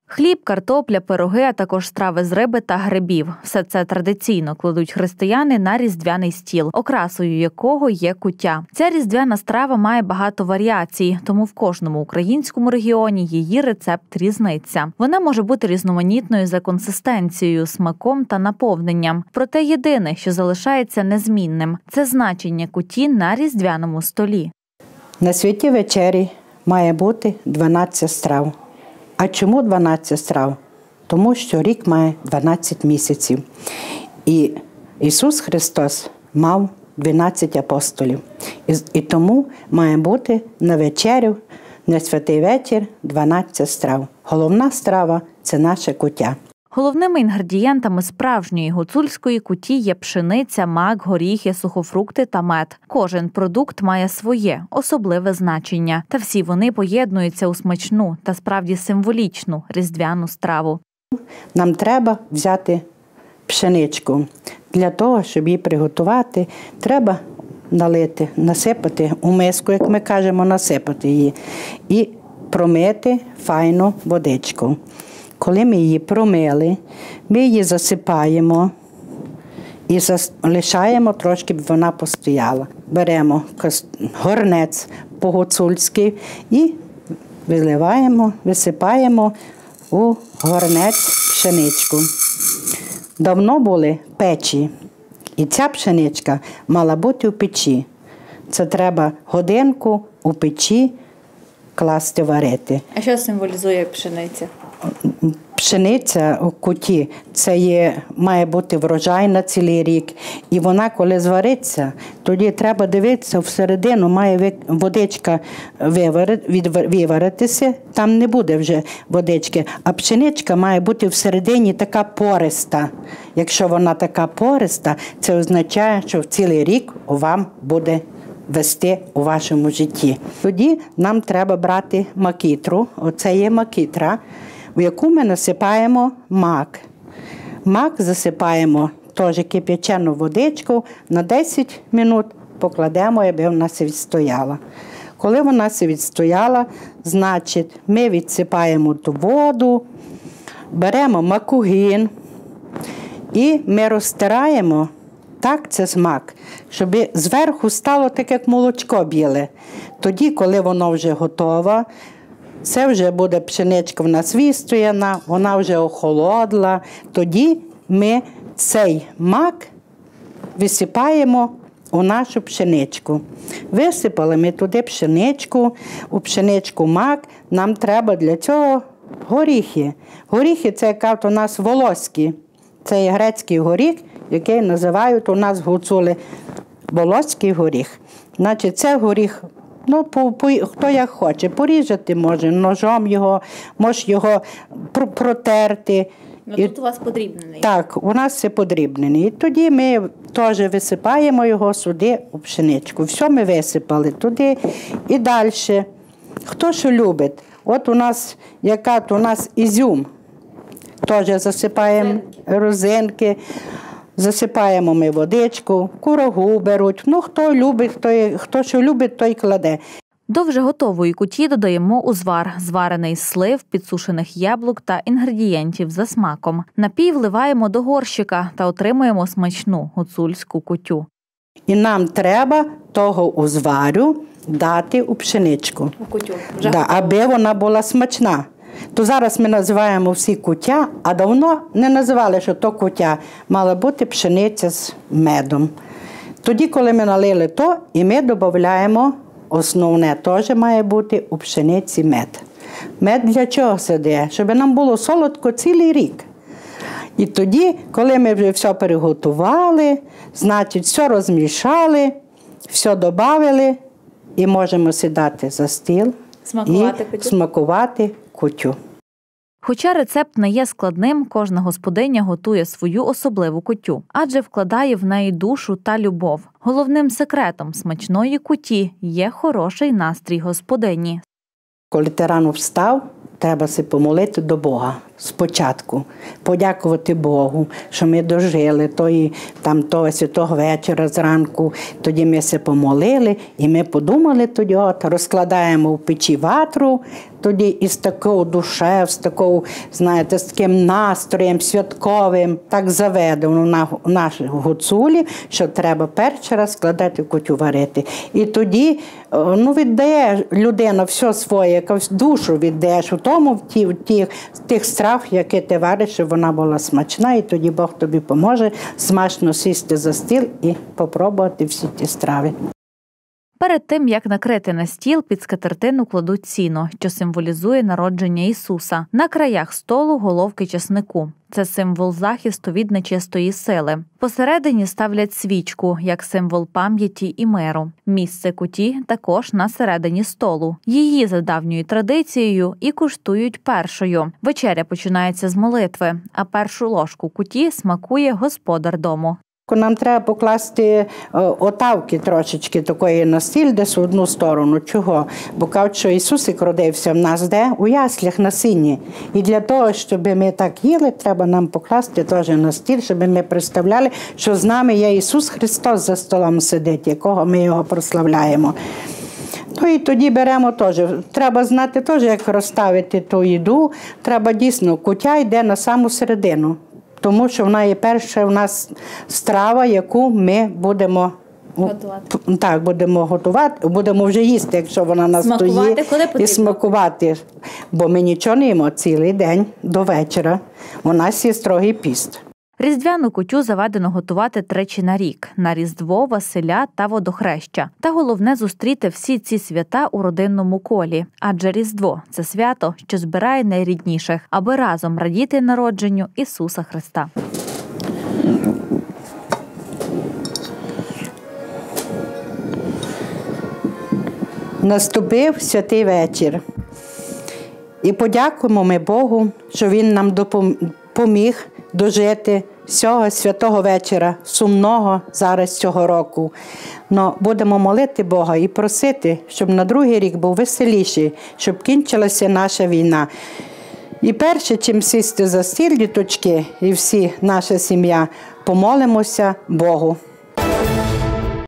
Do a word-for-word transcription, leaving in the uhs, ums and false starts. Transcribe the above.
Хліб, картопля, пироги, а також страви з риби та грибів. Все це традиційно кладуть християни на різдвяний стіл, окрасою якого є куття. Ця різдвяна страва має багато варіацій, тому в кожному українському регіоні її рецепт різниться. Вона може бути різноманітною за консистенцією, смаком та наповненням. Проте єдине, що залишається незмінним – це значення кутті на різдвяному столі. На святій вечері має бути дванадцять страв. А чому дванадцять страв? Тому що рік має дванадцять місяців. І Ісус Христос мав дванадцять апостолів. І, і тому має бути на вечерю, на святий вечір дванадцять страв. Головна страва – це наше куття. Головними інгредієнтами справжньої гуцульської кутті є пшениця, мак, горіхи, сухофрукти та мед. Кожен продукт має своє, особливе значення. Та всі вони поєднуються у смачну та справді символічну різдвяну страву. Нам треба взяти пшеничку. Для того, щоб її приготувати, треба налити, насипати у миску, як ми кажемо, насипати її. І промити файну водичку. Коли ми її промили, ми її засипаємо і лишаємо трошки, щоб вона постояла. Беремо горнець по-гуцульськи і виливаємо, висипаємо у горнець пшеничку. Давно були печі, і ця пшеничка мала бути у печі. Це треба годинку у печі класти варити. А що символізує пшениця? Пшениця у куті – це є, має бути врожай на цілий рік. І вона, коли звариться, тоді треба дивитися, всередину має водичка виваритися, там не буде вже водички. А пшеничка має бути всередині така пориста. Якщо вона така пориста, це означає, що в цілий рік вам буде вести у вашому житті. Тоді нам треба брати макітру, оце є макітра, в яку ми насипаємо мак. Мак засипаємо теж кип'ячену водичку, на десять хвилин покладемо, аби вона се відстояла. Коли вона се відстояла, значить ми відсипаємо ту воду, беремо макугін і ми розтираємо так це смак, щоб зверху стало так, як молочко біле. Тоді, коли воно вже готове, це вже буде пшеничка в нас вистояна, вона вже охолодла. Тоді ми цей мак висипаємо у нашу пшеничку. Висипали ми туди пшеничку, у пшеничку мак, нам треба для цього горіхи. Горіхи – це, як у нас волоські, це є грецький горіх, який називають у нас гуцули волоський горіх. Значить, це горіх, ну, по, по, хто як хоче, порізати може, ножом його, може його протерти. Ну, тут у вас подрібнений. Так, у нас все подрібнений. І тоді ми теж висипаємо його сюди у пшеничку. Все ми висипали туди і далі. Хто що любить. От у нас, яка у нас ізюм, теж засипаємо розинки. Засипаємо ми водичку, курагу беруть. Ну, хто любить, хто, хто що любить, той кладе. До вже готової кутті додаємо узвар, зварений з слив, підсушених яблук та інгредієнтів за смаком. Напій вливаємо до горщика та отримуємо смачну гуцульську куттю. І нам треба того узварю дати у пшеничку, у кутю, да, аби вона була смачна. То зараз ми називаємо всі куття, а давно не називали, що то куття. Мала бути пшениця з медом. Тоді, коли ми налили то, і ми додаємо, основне теж має бути у пшениці мед. Мед для чого сидить? Щоб нам було солодко цілий рік. І тоді, коли ми вже все переготували, значить, все розмішали, все додали, і можемо сідати за стіл смакувати і смакувати куттю. Хоча рецепт не є складним, кожна господиня готує свою особливу куттю, адже вкладає в неї душу та любов. Головним секретом смачної кутті є хороший настрій господині. Коли ти рано встав, треба се помолити до Бога. спочатку. Подякувати Богу, що ми дожили тої, там, того святого вечора зранку. Тоді ми се помолили і ми подумали тоді, от, розкладаємо в печі ватру, тоді із такою душею, з такою, знаєте, з таким настроєм святковим, так заведено на нашій гуцулі, що треба перший раз складати в кутю варити. І тоді, ну, віддає людина все своє, якусь душу віддаєш у тому, в ті, в ті, в тих страв, які ти вариш, щоб вона була смачна, і тоді Бог тобі поможе смачно сісти за стіл і попробувати всі ті страви. Перед тим, як накрити на стіл, під скатертину кладуть сіно, що символізує народження Ісуса. На краях столу – головки часнику. Це символ захисту від нечистої сили. Посередині ставлять свічку, як символ пам'яті і миру. Місце куті також на середині столу. Її, за давньою традицією, і куштують першою. Вечеря починається з молитви, а першу ложку куті смакує господар дому. Нам треба покласти отавки трошечки такої на стіл, десь в одну сторону. Чого? Бо кажуть, що Ісусик родився в нас де? У яслях на сіні. І для того, щоб ми так їли, треба нам покласти теж на стіл, щоб ми представляли, що з нами є Ісус Христос за столом сидить, якого ми його прославляємо. Ну і тоді беремо теж. Треба знати теж, як розставити ту їду. Треба дійсно, кутя йде на саму середину. Тому що вона є перша у нас страва, яку ми будемо готувати. Так, будемо готувати, будемо вже їсти, якщо вона нас смакувати, стоїть. І смакувати. Бо ми нічого не їмо цілий день до вечора. У нас є строгий піст. Різдвяну кутю заведено готувати тричі на рік – на Різдво, Василя та Водохреща. Та головне – зустріти всі ці свята у родинному колі. Адже Різдво – це свято, що збирає найрідніших, аби разом радіти народженню Ісуса Христа. Наступив святий вечір. І подякуємо ми Богу, що Він нам допоміг дожити цього святого вечора, сумного зараз цього року. Но будемо молити Бога і просити, щоб на другий рік був веселіший, щоб кінчилася наша війна. І перше, чим сісти за стіл, діточки, і всі, наша сім'я, помолимося Богу.